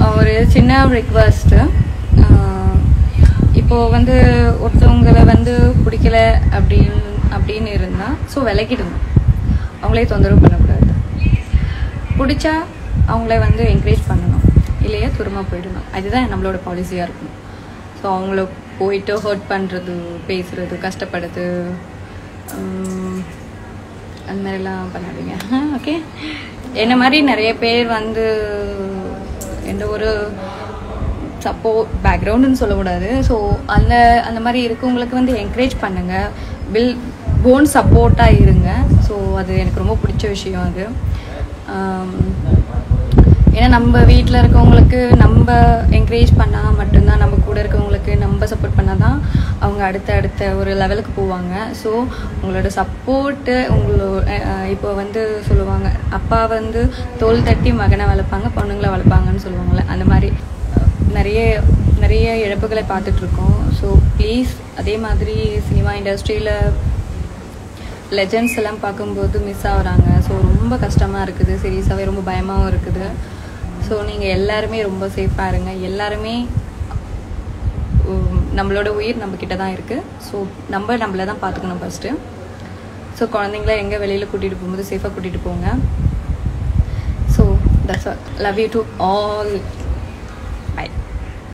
ஒரு சின்ன ரிக்வெஸ்ட்டு, இப்போது வந்து ஒருத்தவங்களை வந்து பிடிக்கல அப்படின்னு இருந்தால் ஸோ விலகிடுங்க. அவங்களே தொந்தரவு பண்ணக்கூடாது. பிடிச்சா அவங்கள வந்து என்கரேஜ் பண்ணணும், இல்லையா தூரமாக போயிடணும். அதுதான் நம்மளோட பாலிசியாக இருக்கும். ஸோ அவங்கள போயிட்டு ஹர்ட் பண்ணுறது, பேசுகிறது, கஷ்டப்படுறது அந்த மாதிரிலாம் பண்ணாதீங்க. ஓகே, என்ன மாதிரி நிறைய பேர் வந்து எந்த ஒரு சப்போர்ட் பேக்ரவுண்டுன்னு சொல்லக்கூடாது. ஸோ அந்த மாதிரி இருக்கவங்களுக்கு வந்து என்கரேஜ் பண்ணுங்கள், போன் சப்போர்ட்டாக இருங்க. ஸோ அது எனக்கு ரொம்ப பிடிச்ச விஷயம் அது. ஏன்னா நம்ம வீட்டில் இருக்கவங்களுக்கு நம்ம என்கரேஜ் பண்ணால் மட்டும்தான், நம்ம கூட இருக்கவங்களுக்கு நம்ம சப்போர்ட் பண்ணால் தான் அவங்க அடுத்த ஒரு லெவலுக்கு போவாங்க. ஸோ உங்களோட சப்போர்ட்டு இப்போ வந்து சொல்லுவாங்க, அப்பா வந்து தோல் தட்டி மகனை வளர்ப்பாங்க, பொண்ணுங்களை வளர்ப்பாங்கன்னு சொல்லுவாங்கள்ல, அந்த மாதிரி நிறைய இழப்புகளை பார்த்துட்ருக்கோம். ஸோ ப்ளீஸ் அதே மாதிரி சினிமா இண்டஸ்ட்ரியில் லெஜெண்ட்ஸ் எல்லாம் பார்க்கும்போது மிஸ் ஆகுறாங்க. ஸோ ரொம்ப கஷ்டமாக இருக்குது, சீரியஸாகவே ரொம்ப பயமாகவும் இருக்குது. ஸோ நீங்கள் எல்லாருமே ரொம்ப சேஃபாக இருங்க. எல்லாருமே நம்மளோட உயிர் நம்மக்கிட்ட தான் இருக்குது. ஸோ நம்மளை தான் பார்த்துக்கணும் ஃபஸ்ட்டு. ஸோ குழந்தைங்கள எங்கே வெளியில் கூட்டிகிட்டு போகும்போது சேஃபாக கூட்டிகிட்டு போங்க. So that's all. Love you to all.